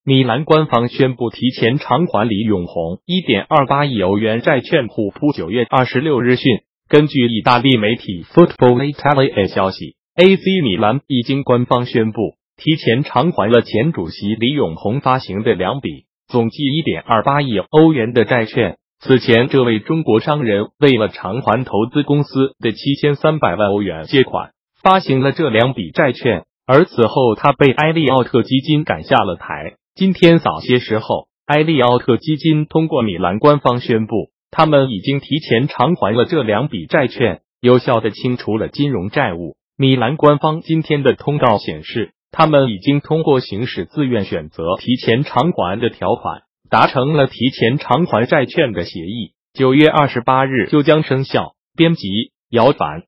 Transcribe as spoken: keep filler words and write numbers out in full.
米兰官方宣布提前偿还李永红 一点二八亿欧元债券。虎扑九月二十六日讯，根据意大利媒体 Football Italia 消息 ，A C 米兰已经官方宣布提前偿还了前主席李永红发行的两笔总计 一点二八亿欧元的债券。此前，这位中国商人为了偿还投资公司的七千三百万欧元借款，发行了这两笔债券，而此后他被埃利奥特基金赶下了台。今天早些时候，埃利奥特基金通过米兰官方宣布，他们已经提前偿还了这两笔债券，有效地清除了金融债务。米兰官方今天的通告显示，他们已经通过行使自愿选择提前偿还的条款，达成了提前偿还债券的协议，九月二十八日就将生效。编辑：姚凡。